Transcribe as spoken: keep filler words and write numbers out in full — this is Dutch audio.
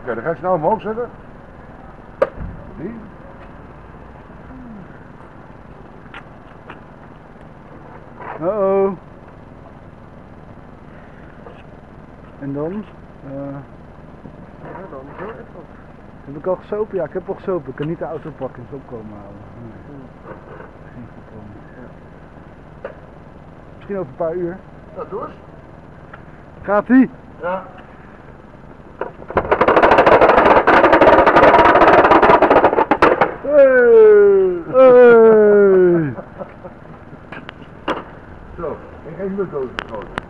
Oké, dan ga je snel omhoog zetten. Die. Uh oh. En dan? Uh, Ja, dan zo even. heb ik al gesopen? Ja, ik heb al gesopen. Ik kan niet de auto pakken en zo komen halen. Nee. Hmm. Geen goed plan. Ja. Misschien over een paar uur. Nou, doe eens. Gaat ie? Ja. Hey! Hey! Zo, ik ga even de doos geschoten.